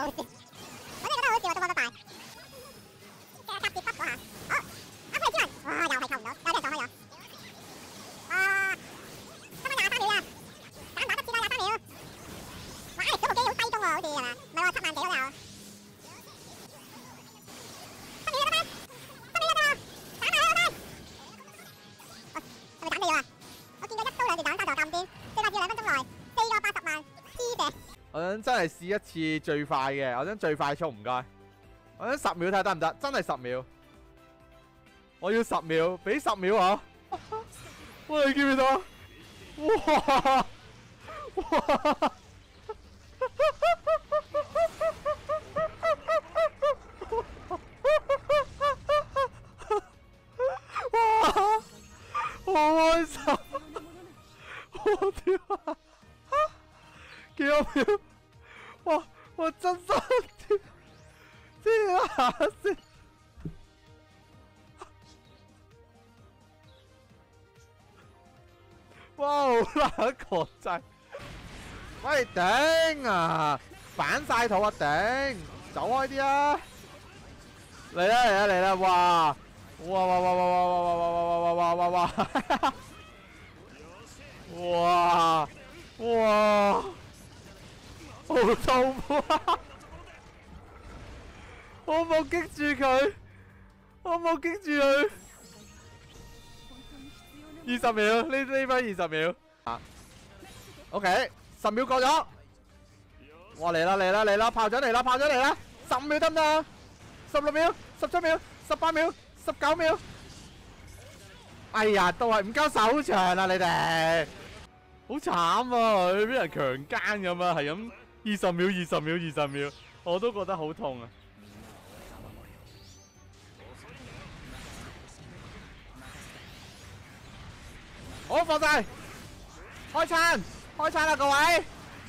好笑，我真係覺得好笑啊！中波不敗，夾接筆嗰下，好，佢之後，哇，又係扣唔到，有啲人撞開咗。啊，得返23秒啊！打唔打得切啊？23秒。哇，嗰部機好低功喎，好似係嘛？唔係喎，7萬幾都有。7秒得返，7秒得喎，打埋佢，係咪斬死咗啊？我見過1刀2斷斬3座咁癲，最快至2分鐘內4個80萬 P 射。我想真係試一次最快嘅，我想最快速唔該。我想10秒睇下得唔得？真係10秒。我要10秒，俾10秒啊！喂，你見唔見到？哇！哇！哇！好開心！我屌啊！幾多秒？哇！我真心黐下先。哇！好難國際。喂，頂啊！反晒肚啊！頂，走開啲啊！嚟啦嚟啦嚟啦！哇！哇哇哇哇哇哇哇哇哇哇哇！哇哇！好痛啊！我冇擊住佢，我冇擊住佢。20秒，呢分20秒。啊 ，OK， 10秒過咗。哇！嚟啦嚟啦嚟啦！炮仗嚟啦炮仗嚟啦！15秒得唔得？16秒、17秒、18秒、19秒。哎呀，都係唔夠手長啊！你哋好慘啊！佢俾人強姦咁啊，係咁20秒、20秒、20秒，我都覺得好痛啊！好，放晒，開餐，開餐啦各位，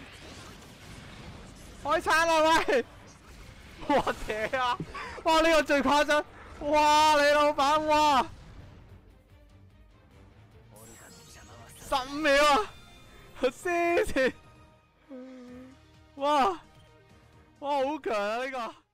開餐啦喂！我屌啊！哇，呢個最誇張！哇，你老闆哇！15秒啊！黐線！哇！哇，好強啊呢個！